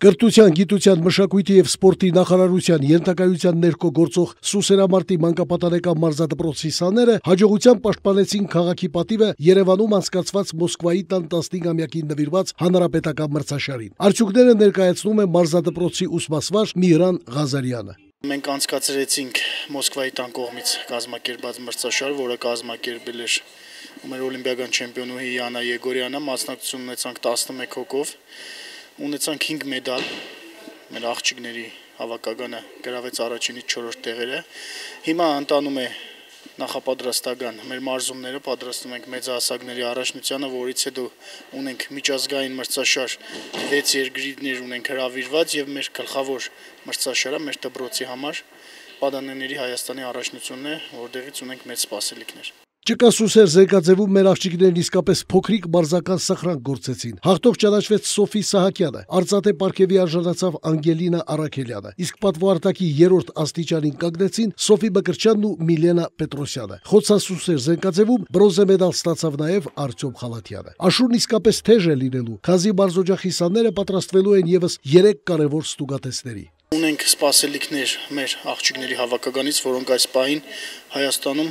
Կրթության, գիտության, մշակույթի և սպորտի նախարարության ենթակայության ներքո գործող Սուսերամարտի մանկապատանեկան մարզադպրոցի սաները հաջողությամբ պաշտպանեցին քաղաքի պատիվը Երևանում անցկացված Մոսկվայի տան 15-ամյակին նվիրված հանրապետական մրցաշարին։ Արդյունքները ներկայացնում է մարզադպրոցի ուսմասվար Միհրան Ղազարյանը։ Մենք անցկացրեցինք Մոսկվայի տան կողմից կազմակերպված մրցաշար, որը կազմակերպել էր մեր օլիմպիական չեմպիոնուհի Յանա Եգորյանը, մասնակցություն ունեցանք 11 հոգով, ունեցանք 5 մեդալ, մեր աղջիկների հավաքականը գրավեց առաջինից 4-րդ տեղերը։ Հիմա ընտանում է նախապատրաստական մեր մարզումները, պատրաստում ենք մեծահասակների առաջնությանը, որից հետո ունենք միջազգային մրցաշար 6 երկրներ ունենք հրավիրված եւ մեր գլխավոր մրցաշարը մեր դպրոցի համար Պատանեների Հայաստանի առաջնությունն է, որտեղից ունենք մեծ սպասելիքներ։ Ճկասուսեր զենքաձևում մեր աղջիկներն իսկապես փոքրիկ մարզական սխրանք գործեցին։ Հաղթող ճանաչվեց Սոֆի Սահակյանը, արծաթե պարգևի արժանացավ Անգելինա Արաքելյանը, իսկ պատվո արտակի 3-րդ աստիճանին կանգնեցին Սոֆի Բկրչյանն ու Միլենա Պետրոսյանը։ Խոցասուսեր զենքաձևում բրոնզե մեդալ ստացավ նաև Արտյոմ Խալաթյանը։ Աշուրն իսկապես թեժ է լինելու, քանզի մարզօջախի սաները պատրաստվելու են եւս 3 կարևոր ստուգատեսների։ Ունենք սպասելիքներ մեր աղջիկների հավաքականից, որոնք այս պահին Հայաստանում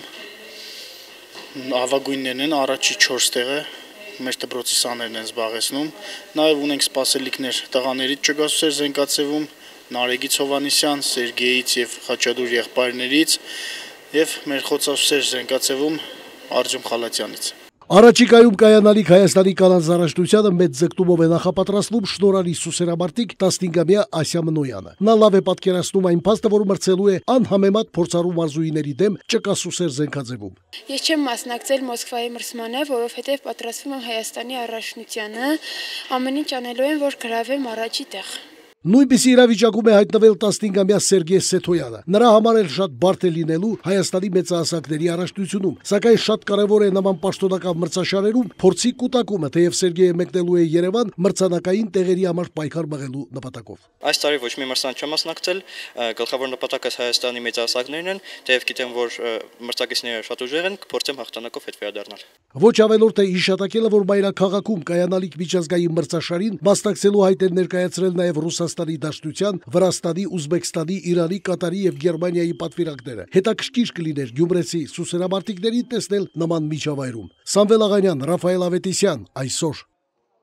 ավագույններն են, առաջի 4 տեղը մեր դպրոցի սաներն են զբաղեցնում։ Նաև ունենք սպասելիքներ տղաներից ճգասուսեր զենքաձևում Նարեգից Հովանեսյան, Սերգեյից եւ Խաչատուր եղբայրներից եւ մեր խոցասուսեր զենքաձևում Արտյոմ Խալաթյանից։ Առաջիկայում կայանալիք Հայաստանի կանանց առաջնությանը մեծ ձգտումով է նախապատրաստվում շնորհալի Սուսերամարտիկ 15-ամյա Ասիա Մնոյանը։ Նա լավ է պատկերացնում այն փաստը, որ մրցելու է անհամեմատ փորձառու մարզուհիների դեմ ճկասուսեր զենքաձևում։ Ես չեմ մասնակցել Մոսկվայի մրցմանը, որովհետև պատրաստվում եմ Հայաստանի առաջնությանը, ամեն ինչ անելու եմ, որ գրավեմ առաջի տեղ։ Նույնպիսի իրավիճակում է հայտնվել 15-ամյա Սերգեյ Սեթոյանը։ Նրա համար էլ շատ բարդ է լինելու Հայաստանի մեծահասակների առաջնությունում, սակայն շատ կարևոր է նման պաշտոնական մրցաշարերում փորձի կուտակումը, թեև Սերգեյը մեկնելու է Երևան մրցանակային տեղերի համար պայքար մղելու նպատակով։ Այս տարի ոչ մի մրցանակ չեմ մասնակցել, գլխավոր նպատակս Հայաստանի մեծահասակներն են, թեև գիտեմ, որ մրցակիցները շատ ուժեղ են, կփորձեմ հաղթանակով հետ վերադառնալ։ Ոչ ավելորդ է հիշատակելը, որ մայրաքաղաքում կայանալիք միջազգային մրցաշարին մասնակցելու հայտ են ներկայացրել նաև Ռուսաստանի Դաշնության, Վրաստանի, Ուզբեկստանի, Իրանի, Կատարի եւ Գերմանիայի պատվիրակները։ Հետաքրքիր կլիներ գյումրեցի սուսերամարտիկներին տեսնել նման միջավայրում։ Սամվել Աղանյան, Ռաֆայել Ավետիսյան, այսօր։